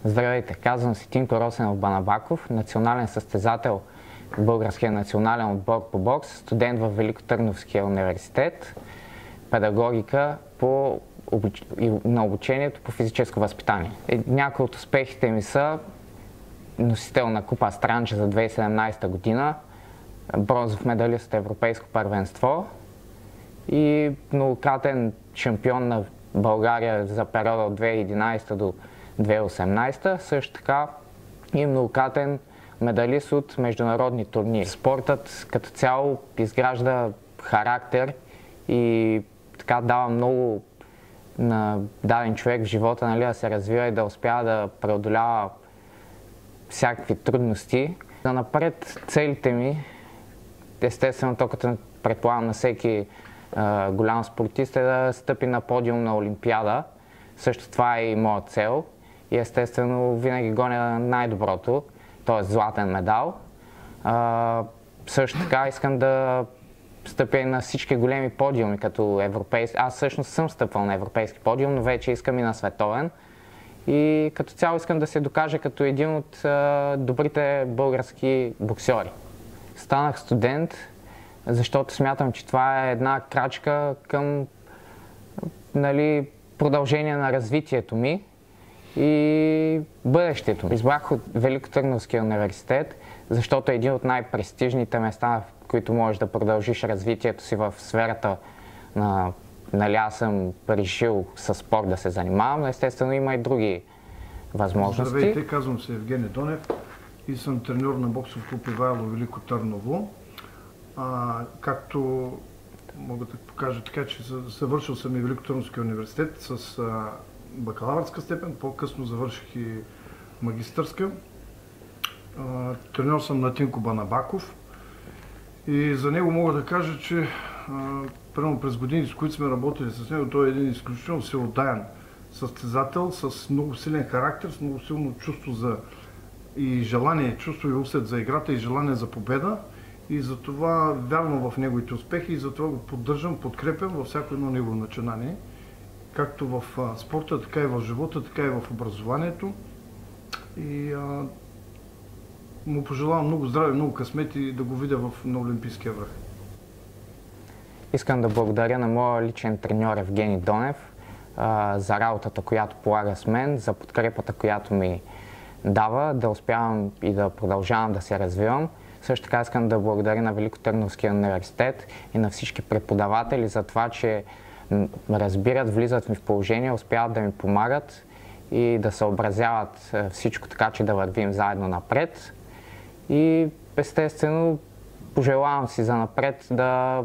Здравейте, казвам се Тинко Росенов Банабаков, национален състезател в Българския национален отбор по бокс, студент в Великотърновския университет, педагогика на обучението по физическо възпитание. Някои от успехите ми са носител на Купа Странджа за 2017 година, бронзов медалист от Европейско първенство и многократен шампион на България за периода от 2011 до 2018, също така и многократен медалист от международни турнири. Спортът като цяло изгражда характер и така дава много на даден човек в живота, нали, да се развива и да успява да преодолява всякакви трудности. Да напред целите ми, естествено, то като предполагам на всеки голям спортист, е да стъпи на подиум на Олимпиада. Също това е и моя цел. И естествено винаги гоня най-доброто, т.е. златен медал. Също така искам да стъпя и на всички големи подиуми, като европейски. Аз всъщност съм стъпвал на европейски подиум, но вече искам и на световен. И като цяло искам да се докажа като един от добрите български боксьори. Станах студент, защото смятам, че това е една крачка към, нали, продължение на развитието ми и бъдещето ми. Избрах от Великотърновския университет, защото е един от най-престижните места, в които можеш да продължиш развитието си в сферата на... Нали, аз съм решил със спорт да се занимавам, но естествено има и други възможности. Здравейте, казвам се Евгений Донев и съм треньор на боксов клуб Ивайло Велико Търново. Както мога да покажа така, че завършил съм и Великотърновския университет с бакалавърска степен, по-късно завърших и магистърска. Треньор съм на Тинко Банабаков и за него мога да кажа, че примерно през години, с които сме работили с него, той е един изключително всеотдаен състезател с много силен характер, с много силно чувство за и желание, чувство и усет за играта и желание за победа. И затова вярвам в неговите успехи и затова го поддържам, подкрепям във всяко едно негово начинание. Както в спорта, така и в живота, така и в образованието. И му пожелавам много здраве, много късмет и да го видя на Олимпийския връх. Искам да благодаря на моя личен треньор Евгений Донев за работата, която полага с мен, за подкрепата, която ми дава, да успявам и да продължавам да се развивам. Също така искам да благодаря на Великотърновския университет и на всички преподаватели за това, че разбират, влизат ми в положение, успяват да ми помагат и да съобразяват всичко така, че да вървим заедно напред. И естествено пожелавам си за напред да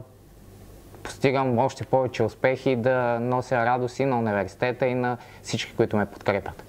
постигам още повече успехи и да нося радост и на университета и на всички, които ме подкрепят.